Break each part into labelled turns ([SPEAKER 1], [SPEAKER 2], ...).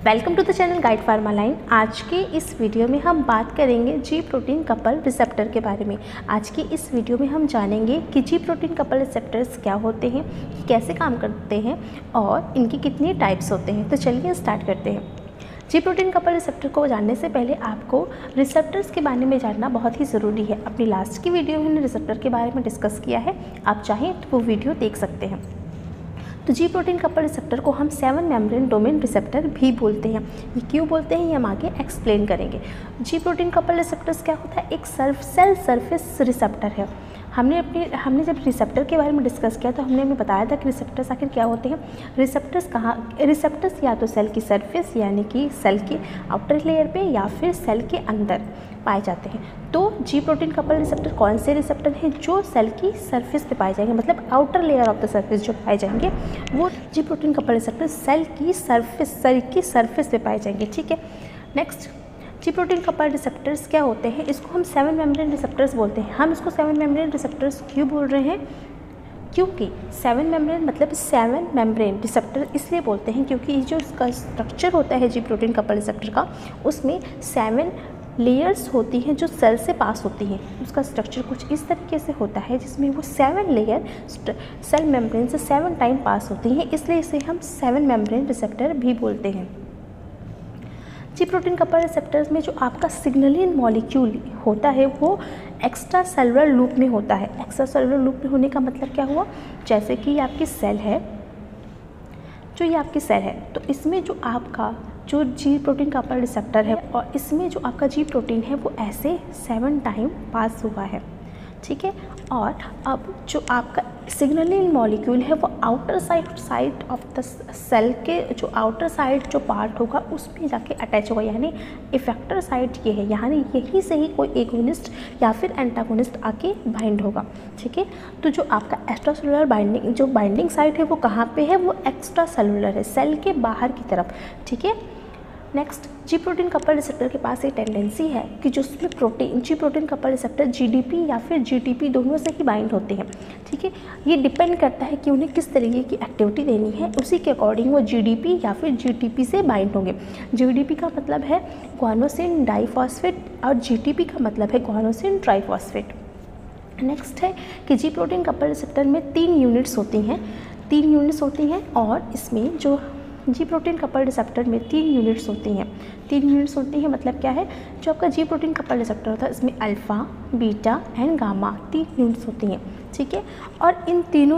[SPEAKER 1] Welcome to the channel guide pharma line. आज के इस वीडियो में हम बात करेंगे जी प्रोटीन कपल रिसेप्टर के बारे में। आज की इस वीडियो में हम जानेंगे कि जी प्रोटीन कपल रिसेप्टर्स क्या होते हैं, कैसे काम करते हैं और इनकी कितनी टाइप्स होते हैं। तो चलिए स्टार्ट करते हैं। जी प्रोटीन कपल रिसेप्टर को जानने से पहले आपको रिसेप्टर्स के बारे में जानना बहुत ही ज़रूरी है। अपनी लास्ट की वीडियो में हमने रिसेप्टर के बारे में डिस्कस किया है, आप चाहें तो वो वीडियो देख सकते हैं। तो जी प्रोटीन कपल रिसेप्टर को हम 7 मेम्ब्रेन डोमेन रिसेप्टर भी बोलते हैं। ये क्यों बोलते हैं ये हम आगे एक्सप्लेन करेंगे। जी प्रोटीन कपल रिसेप्टर्स क्या होता है, एक सेल सरफेस रिसेप्टर है। हमने जब रिसेप्टर के बारे में डिस्कस किया तो हमने बताया था कि रिसेप्टर्स आखिर क्या होते हैं। रिसेप्टर्स या तो सेल की सरफेस यानी कि सेल के आउटर लेयर पे या फिर सेल के अंदर पाए जाते हैं। तो जी प्रोटीन कपल रिसेप्टर कौन से रिसेप्टर हैं जो सेल की सरफेस पे पाए जाएंगे, मतलब outer layer of the surface जो पाए जाएंगे वो G protein couple receptor cell की सरफेस पे पाए जाएंगे। ठीक है। Next, G protein couple receptors क्या होते हैं, इसको हम 7 मेम्ब्रेन रिसेप्टर्स बोलते हैं। हम इसको 7 मेम्ब्रेन रिसेप्टर्स क्यों बोल रहे हैं, क्योंकि 7 मेम्ब्रेन मतलब 7 मेम्ब्रेन रिसेप्टर इसलिए बोलते हैं क्योंकि जो इसका स्ट्रक्चर होता है जी प्रोटीन कपल रिसेप्टर का, उसमें 7 लेयर्स होती हैं जो सेल से पास होती हैं। उसका स्ट्रक्चर कुछ इस तरीके से होता है जिसमें वो 7 लेयर सेल मेम्ब्रेन से 7 टाइम पास होती हैं, इसलिए इसे हम 7 मेम्ब्रेन रिसेप्टर भी बोलते हैं। जी प्रोटीन कपल रिसेप्टर्स में जो आपका सिग्नलिंग मॉलिक्यूल होता है वो एक्स्ट्रा सेलुलर लूप में होता है। एक्स्ट्रा सेलुलर लूप में होने का मतलब क्या हुआ, जैसे कि ये आपकी सेल है, तो इसमें जो आपका जो जी प्रोटीन कपल रिसेप्टर है और इसमें जो आपका जी प्रोटीन है वो ऐसे 7 टाइम पास हुआ है। ठीक है। और अब जो आपका सिग्नलिंग मॉलिक्यूल है वो outer side of the cell के जो आउटर साइड जो पार्ट होगा उसमें जाके अटैच होगा, यानी इफेक्टर साइड ये है, यानी यहीं से ही कोई एगोनिस्ट या फिर एंटागोनिस्ट आके बाइंड होगा। ठीक है। तो जो आपका एक्स्ट्रा सेलुलर बाइंडिंग साइट है वो कहाँ पे है, वो एक्स्ट्रा सेलुलर है, सेल के बाहर की तरफ। ठीक है। Next, G protein couple receptor के पास एक टेंडेंसी है कि जो उसमें G protein couple receptor GDP या फिर जीटीपी दोनों से ही बाइंड होते हैं। ठीक है। ये डिपेंड करता है कि उन्हें किस तरीके की एक्टिविटी देनी है, उसी के अकॉर्डिंग वो जीडीपी या फिर जीटीपी से बाइंड होंगे। जीडीपी का मतलब है गुआनोसिन डाइफॉस्फेट और जीटीपी का मतलब है गुआनोसिन ट्राइफॉस्फेट। नेक्स्ट है कि जी प्रोटीन कपल रिसेप्टर में 3 यूनिट्स होती हैं और इसमें जो जी प्रोटीन कपल रिसेप्टर में 3 यूनिट्स होती हैं। मतलब क्या है, जो आपका जी प्रोटीन कपल रिसेप्टर होता है इसमें alpha, beta and gamma 3 units होती हैं। ठीक है। और इन तीनों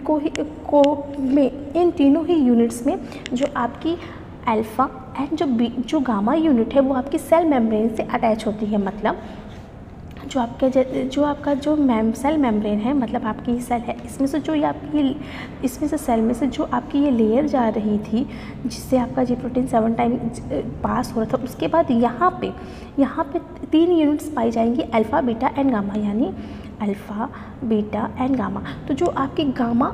[SPEAKER 1] यूनिट्स में जो आपकी अल्फ़ा एंड जो गामा यूनिट है वो आपकी सेल मेम्ब्रेन से अटैच होती है। मतलब जो आपका सेल मेम्ब्रेन है, मतलब आपकी सेल है, इसमें से सेल में से जो आपकी ये लेयर जा रही थी जिससे आपका जी प्रोटीन 7 टाइम पास हो रहा था, उसके बाद यहाँ पे 3 यूनिट्स पाई जाएंगी, अल्फ़ा, बीटा एंड गामा, यानी अल्फ़ा, बीटा एंड गामा। तो जो आपकी गामा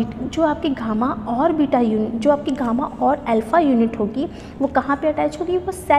[SPEAKER 1] और अल्फ़ा यूनिट होगी वो कहाँ पे अटैच होगी,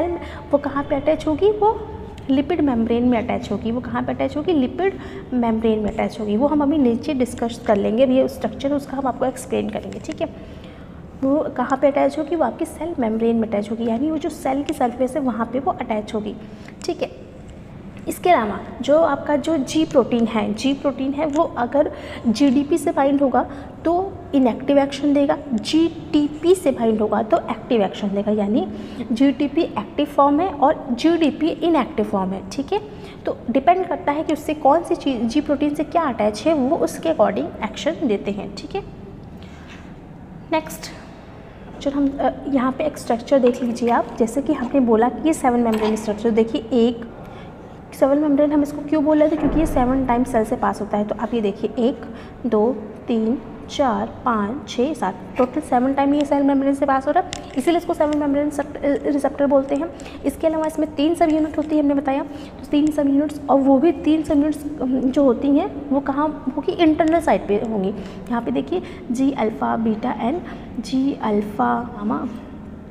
[SPEAKER 1] वो लिपिड मेम्ब्रेन में अटैच होगी। लिपिड मेम्ब्रेन में अटैच होगी। वो हम अभी नीचे डिस्कस कर लेंगे, ये स्ट्रक्चर उसका हम आपको एक्सप्लेन करेंगे। ठीक है। वो कहाँ पे अटैच होगी, वो आपकी सेल मेम्ब्रेन में अटैच होगी, यानी वो जो सेल की सरफेस है वहाँ पे वो अटैच होगी। ठीक है। इसके अलावा जो आपका जो जी प्रोटीन है वो अगर जीडीपी से बाइंड होगा तो इनएक्टिव एक्शन देगा, जीटीपी से बाइंड होगा तो एक्टिव एक्शन देगा, यानी जीटीपी एक्टिव फॉर्म है और जीडीपी इनएक्टिव फॉर्म है। ठीक है। तो डिपेंड करता है कि उससे कौन सी चीज़ जी प्रोटीन से क्या अटैच है, वो उसके अकॉर्डिंग एक्शन देते हैं। ठीक है। नेक्स्ट, जो हम यहाँ पे एक स्ट्रक्चर देख लीजिए आप, जैसे कि हमने बोला कि ये 7 मेम्ब्रेन स्ट्रक्चर देखिए, 7 मेम्ब्रेन हम इसको क्यों बोल रहे थे, क्योंकि ये 7 टाइम सेल से पास होता है। तो आप ये देखिए 1 2 3 4 5 6 7 टोटल 7 टाइम ये सेल मेम्ब्रेन से पास हो रहा है, इसीलिए इसको 7 मेम्ब्रेन रिसेप्टर बोलते हैं। इसके अलावा इसमें 3 सब यूनिट होती है, हमने बताया, तो 3 सब यूनिट्स, और वो भी 3 सब यूनिट्स जो होती हैं वो कहाँ होगी, इंटरनल साइड पे होंगी। यहाँ पे देखिए G alpha, beta and G alpha, gamma,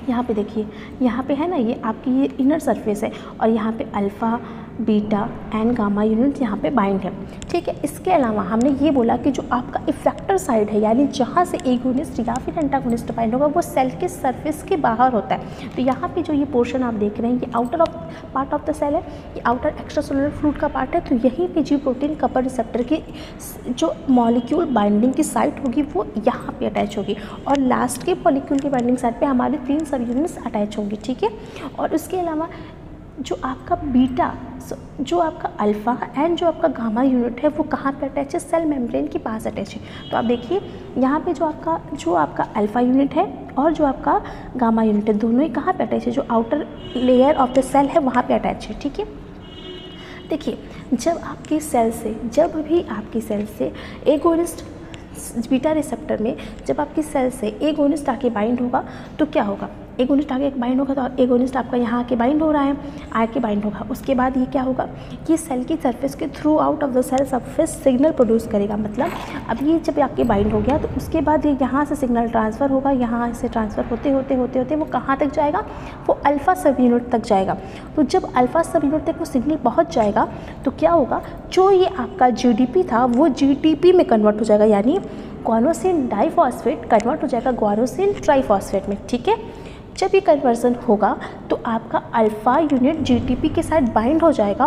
[SPEAKER 1] यहाँ पे देखिए, यहाँ पे है ना, ये आपकी ये इनर सरफेस है और यहाँ पे alpha, beta and gamma unit यहाँ पे बाइंड है, ठीक है। इसके अलावा हमने ये बोला कि जो आपका इफेक्टर साइड है, यानी जहाँ से एगोनिस्ट या फिर एंटागोनिस्ट बाइंड होगा, वो सेल के सरफेस के बाहर होता है। तो यहाँ पे जो ये पोर्शन आप देख रहे हैं, ये outer part of the cell है, ये आउटर एक्स्ट्रा सेलुलर फ्लूइड का पार्ट है। तो यहीं पे जी प्रोटीन कपल रिसेप्टर की जो मॉलिक्यूल बाइंडिंग की साइट होगी वो यहाँ पे अटैच होगी और लास्ट के मॉलिक्यूल की बाइंडिंग साइट पे हमारे 3 सब यूनिट्स अटैच होंगी, ठीक है। और उसके अलावा जो आपका बीटा, जो आपका अल्फ़ा एंड जो आपका गामा यूनिट है वो कहाँ पे अटैच है, सेल मेम्ब्रेन के पास अटैच है। तो आप देखिए यहाँ पे जो आपका अल्फ़ा यूनिट है और जो आपका गामा यूनिट है, दोनों ही कहाँ पे अटैच है, जो outer layer of the cell है वहाँ पे अटैच है, ठीक है। देखिए, जब भी आपकी सेल से एगोनिस्ट बीटा रिसेप्टर में जब आपकी सेल से एगोनिस्ट आके बाइंड होगा तो क्या होगा, एगोनिस्ट आके बाइंड होगा तो एगोनिस्ट आपका यहाँ आके बाइंड हो रहा है, आके बाइंड होगा। उसके बाद ये क्या होगा कि सेल की सरफेस के through out of the cell surface signal produce करेगा। मतलब अब ये जब आपके बाइंड हो गया तो उसके बाद ये यहाँ से सिग्नल ट्रांसफ़र होगा, यहाँ से ट्रांसफ़र होते वो कहाँ तक जाएगा, वो अल्फ़ा सब यूनिट तक जाएगा। तो जब अल्फ़ा सब यूनिट तक वो सिग्नल पहुँच जाएगा तो क्या होगा, जो ये आपका GDP था वो GTP में कन्वर्ट हो जाएगा, यानी ग्वानोसिन डाइफॉस्फेट कन्वर्ट हो जाएगा ग्वानोसिन ट्राइफॉस्फेट में, ठीक है। जब ये कन्वर्जन होगा तो आपका अल्फ़ा यूनिट GTP के साथ बाइंड हो जाएगा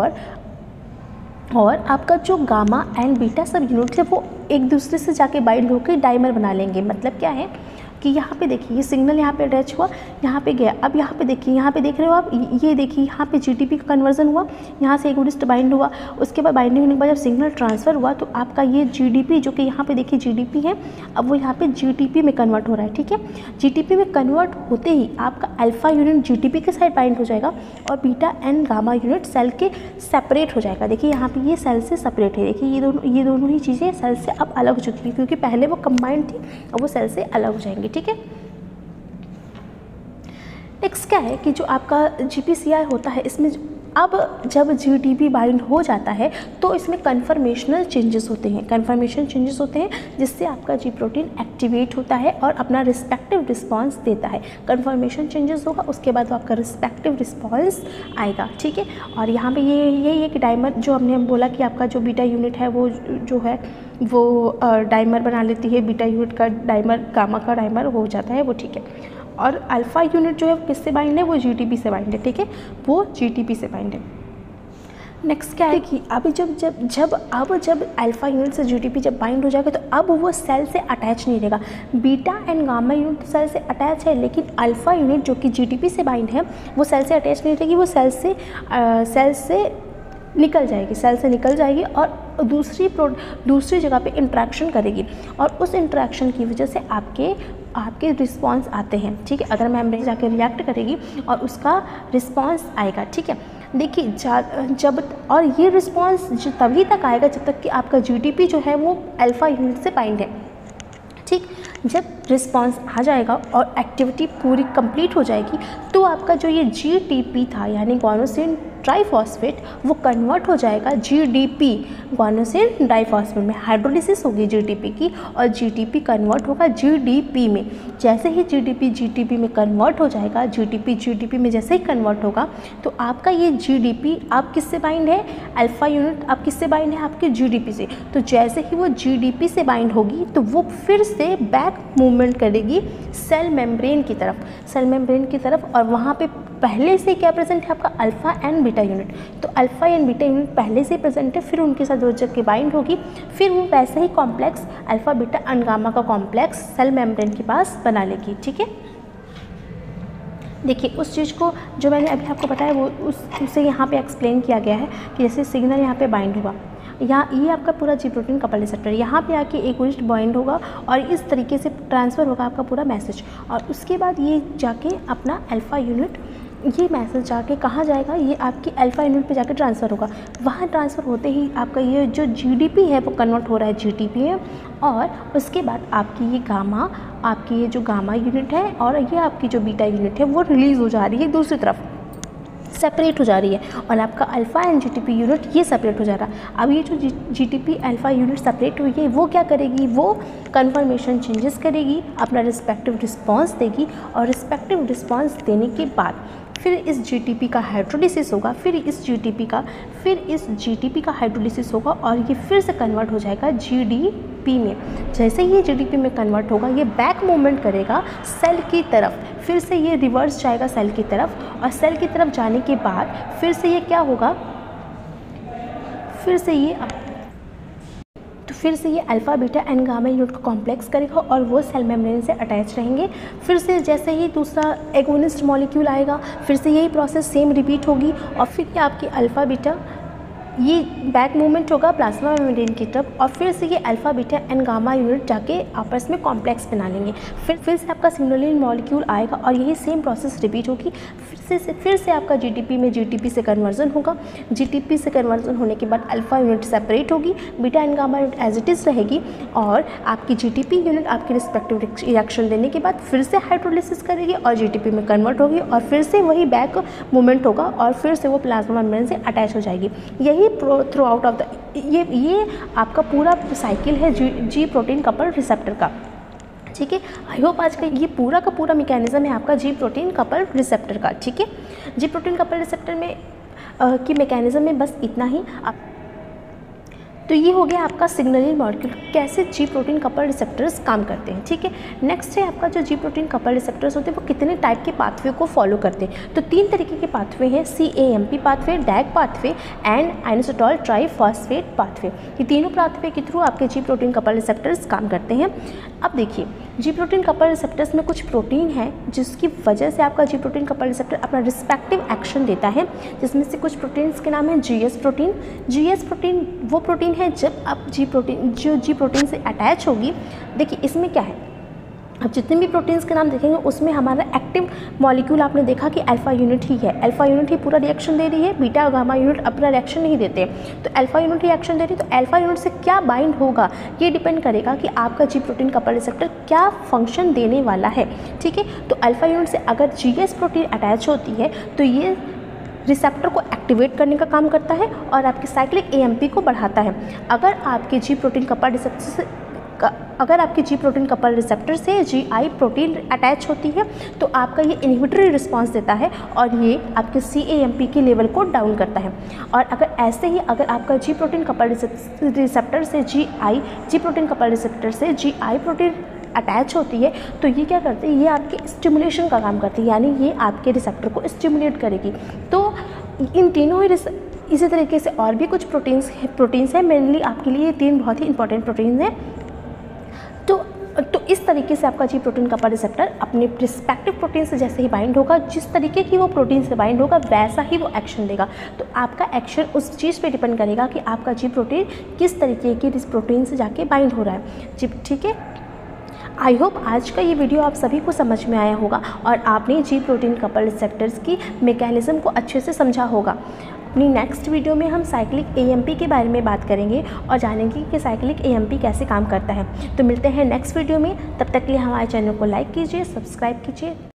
[SPEAKER 1] और आपका जो gamma and beta subunit है वो एक दूसरे से जाके बाइंड होकर डाइमर बना लेंगे। मतलब क्या है कि यहाँ पे देखिए, ये सिग्नल यहाँ पे अटैच हुआ, यहाँ पे गया। अब यहाँ पे देखिए, यहाँ पे देख रहे हो आप, ये देखिए यहाँ पे GTP का कन्वर्जन हुआ, यहाँ से एगोनिस्ट बाइंड हुआ। उसके बाद बाइंडिंग होने के बाद जब सिग्नल ट्रांसफ़र हुआ तो आपका ये GDP, जो कि यहाँ पे देखिए GDP है, अब वो यहाँ पे GTP में कन्वर्ट हो रहा है, ठीक है। GTP में कन्वर्ट होते ही आपका अल्फ़ा यूनिट GTP के साथ बाइंड हो जाएगा और beta and gamma unit cell के सेपरेट हो जाएगा। देखिए यहाँ पे ये सेल से सेपरेट है, देखिए ये दोनों ही चीज़ें सेल से अब अलग हो चुकी है, क्योंकि पहले वो कंबाइंड थी, अब वो सेल से अलग हो जाएंगी, ठीक है। नेक्स्ट क्या है कि जो आपका GPCR होता है, इसमें अब जब GTP बाइंड हो जाता है तो इसमें कन्फर्मेशनल चेंजेस होते हैं, जिससे आपका जी प्रोटीन एक्टिवेट होता है और अपना रिस्पेक्टिव रिस्पांस देता है। कन्फर्मेशन चेंजेस होगा, उसके बाद आपका रिस्पेक्टिव रिस्पांस आएगा, ठीक है। और यहाँ पे ये एक डाइमर, जो हमने बोला कि आपका जो बीटा यूनिट है वो जो है वो डाइमर बना लेती है, बीटा यूनिट का डाइमर गामा का डाइमर हो जाता है वो, ठीक है। और अल्फ़ा यूनिट जो है किससे बाइंड है, वो GTP से बाइंड है, ठीक है, वो GTP से बाइंड है। नेक्स्ट क्या है कि अभी जब अल्फ़ा यूनिट से GTP जब बाइंड हो जाएगा तो अब वो सेल से अटैच नहीं रहेगा। Beta and gamma unit cell से अटैच है, लेकिन अल्फ़ा यूनिट जो कि GTP से बाइंड है वो सेल से अटैच नहीं रहेगी, वो सेल से निकल जाएगी और दूसरी जगह पे इंटरेक्शन करेगी और उस इंटरेक्शन की वजह से आपके रिस्पांस आते हैं, ठीक है। अगर मेम्ब्रेन जाके रिएक्ट करेगी और उसका रिस्पांस आएगा, ठीक है। देखिए और ये रिस्पांस तभी तक आएगा जब तक कि आपका GTP जो है वो अल्फ़ा यूनिट से बाइंड है, ठीक। जब रिस्पांस आ जाएगा और एक्टिविटी पूरी कंप्लीट हो जाएगी तो आपका जो ये GTP था, यानी ग्वानोसिन ट्राइफॉस्फेट, वो कन्वर्ट हो जाएगा GDP ग्वानोसिन डाइफॉस्फेट में। हाइड्रोलिसिस होगी GTP की और GTP कन्वर्ट होगा GDP में। जैसे ही GTP में कन्वर्ट हो जाएगा, GTP में जैसे ही कन्वर्ट होगा तो आपका ये GDP आप किससे बाइंड है, अल्फ़ा यूनिट आप किससे बाइंड है, आपके GDP से। तो जैसे ही वो GDP से बाइंड होगी तो वो फिर से बैक मूवमेंट करेगी सेल मेम्ब्रेन की तरफ और वहाँ पे पहले से क्या प्रेजेंट है, आपका अल्फ़ा एंड बीटा यूनिट। तो अल्फ़ा एंड बीटा यूनिट पहले से प्रेजेंट है, फिर उनके साथ जो जब के बाइंड होगी, फिर वो वैसे ही complex alpha beta and gamma का कॉम्प्लेक्स सेल मेम्ब्रेन के पास बना लेगी, ठीक है। देखिए, उस चीज़ को जो मैंने अभी आपको बताया वो उसे यहाँ पे एक्सप्लेन किया गया है कि जैसे सिग्नल यहाँ पे बाइंड हुआ, यहाँ ये आपका पूरा जी प्रोटीन कपल रिसेप्टर, यहाँ पे आके एगोनिस्ट बाइंड होगा और इस तरीके से ट्रांसफ़र होगा आपका पूरा मैसेज। और उसके बाद ये जाके अपना अल्फ़ा यूनिट, ये मैसेज जाके कहाँ जाएगा, ये आपकी अल्फ़ा यूनिट पे जाके ट्रांसफ़र होगा। वहाँ ट्रांसफ़र होते ही आपका ये जो GDP है वो कन्वर्ट हो रहा है GTP में और उसके बाद आपकी ये जो गामा यूनिट है और ये आपकी जो बीटा यूनिट है वो रिलीज़ हो जा रही है दूसरी तरफ। सेपरेट हो जा रही है और आपका अल्फ़ा एंड जीटीपी यूनिट ये सेपरेट हो जा रहा है। अब ये जो जीटीपी अल्फ़ा यूनिट सेपरेट हुई है वो क्या करेगी, वो कन्फर्मेशन चेंजेस करेगी, अपना रिस्पेक्टिव रिस्पांस देगी और रिस्पेक्टिव रिस्पांस देने के बाद फिर इस जीटीपी का हाइड्रोलिसिस होगा, फिर इस जीटीपी का हाइड्रोलिसिस होगा और ये फिर से कन्वर्ट हो जाएगा जीडीपी में। जैसे ये जीडीपी में कन्वर्ट होगा ये बैक मूवमेंट करेगा सेल की तरफ, फिर से ये रिवर्स जाएगा सेल की तरफ और सेल की तरफ जाने के बाद फिर से ये क्या होगा, फिर से ये alpha beta and gamma unit को कॉम्प्लेक्स करेगा और वो सेल मेम्ब्रेन से अटैच रहेंगे। फिर से जैसे ही दूसरा एगोनिस्ट मॉलिक्यूल आएगा फिर से यही प्रोसेस सेम रिपीट होगी और फिर ये आपकी अल्फ़ा बीटा ये बैक मूवमेंट होगा प्लाज्मा मेम्ब्रेन की तरफ और फिर से ये alpha beta and gamma unit जाके आपस में कॉम्प्लेक्स बना लेंगे। फिर से आपका सिग्नलिंग मॉलिक्यूल आएगा और यही सेम प्रोसेस रिपीट होगी। फिर से आपका जीटीपी में जीटीपी से कन्वर्जन होगा। जीटीपी से कन्वर्जन होने के बाद अल्फ़ा यूनिट सेपरेट होगी, beta and gamma unit as it is रहेगी और आपकी जीटीपी यूनिट आपकी रिस्पेक्टिव रिएक्शन देने के बाद फिर से हाइड्रोलिसिस करेगी और जीटीपी में कन्वर्ट होगी और फिर से वही बैक मूवमेंट होगा और फिर से वो प्लाज्मा मेम्ब्रेन से अटैच हो जाएगी। यही थ्रू आउट ऑफ द ये आपका पूरा साइकिल है जी प्रोटीन कपल रिसेप्टर का। ठीक है, आई होप आज का ये पूरा का पूरा मैकेनिज्म है आपका जी प्रोटीन कपल रिसेप्टर का। ठीक है, जी प्रोटीन कपल रिसेप्टर में की मैकेनिज्म में बस इतना ही। तो ये हो गया आपका सिग्नलिंग मॉलिक्यूल, कैसे जी प्रोटीन कपल रिसेप्टर्स काम करते हैं। ठीक है, नेक्स्ट है आपका जो जी प्रोटीन कपल रिसेप्टर्स होते हैं वो कितने टाइप के पाथवे को फॉलो करते हैं। तो 3 तरीके के पाथवे हैं, CAMP pathway, DAG pathway and inositol triphosphate pathway. ये तीनों पाथवे के थ्रू आपके जी प्रोटीन कपल रिसेप्टर्स काम करते हैं। अब देखिए जी प्रोटीन कपल रिसेप्टर्स में कुछ प्रोटीन है जिसकी वजह से आपका जी प्रोटीन कपल रिसेप्टर अपना रिस्पेक्टिव एक्शन देता है, जिसमें से कुछ प्रोटीन्स के नाम है GS प्रोटीन। GS प्रोटीन वो प्रोटीन है जब आप जी प्रोटीन से अटैच होगी। देखिए इसमें क्या है, अब जितने भी प्रोटीन्स के नाम देखेंगे उसमें हमारा एक्टिव मॉलिक्यूल आपने देखा कि अल्फ़ा यूनिट ही है, अल्फ़ा यूनिट ही पूरा रिएक्शन दे रही है, बीटा और गामा यूनिट अपना रिएक्शन नहीं देते। तो अल्फ़ा यूनिट रिएक्शन दे रही है तो अल्फ़ा यूनिट से क्या बाइंड होगा ये डिपेंड करेगा कि आपका जी प्रोटीन कपल रिसेप्टर क्या फंक्शन देने वाला है। ठीक है, तो अल्फ़ा यूनिट से अगर GS प्रोटीन अटैच होती है तो ये रिसेप्टर को एक्टिवेट करने का काम करता है और आपके साइक्लिक AMP को बढ़ाता है। अगर आपके जी प्रोटीन कपल रिसेप्टर से GI प्रोटीन अटैच होती है तो आपका ये इनहिबिटरी रिस्पांस देता है और ये आपके CAMP के लेवल को डाउन करता है। और अगर ऐसे ही अगर आपका जी प्रोटीन कपल रिसेप्टर से GI प्रोटीन अटैच होती है तो ये क्या करती है, ये आपके स्टिमुलेशन का काम करती है, यानी ये आपके रिसेप्टर को स्टिमुलेट करेगी। तो इन तीनों ही इसी तरीके से और भी कुछ प्रोटीन्स हैं, मेनली आपके लिए ये 3 बहुत ही इंपॉर्टेंट प्रोटीन्स हैं। तो इस तरीके से आपका जी प्रोटीन कपल रिसेप्टर अपने रिस्पेक्टिव प्रोटीन से जैसे ही बाइंड होगा, जिस तरीके की वो प्रोटीन से बाइंड होगा वैसा ही वो एक्शन देगा। तो आपका एक्शन उस चीज़ पे डिपेंड करेगा कि आपका जी प्रोटीन किस तरीके की इस प्रोटीन से जाके बाइंड हो रहा है जी। ठीक है, आई होप आज का ये वीडियो आप सभी को समझ में आया होगा और आपने जी प्रोटीन कपल रिसेप्टर्स की मैकेनिज्म को अच्छे से समझा होगा। अपनी नेक्स्ट वीडियो में हम साइक्लिक AMP के बारे में बात करेंगे और जानेंगे कि साइक्लिक AMP कैसे काम करता है। तो मिलते हैं नेक्स्ट वीडियो में, तब तक के लिए हमारे चैनल को लाइक कीजिए, सब्सक्राइब कीजिए।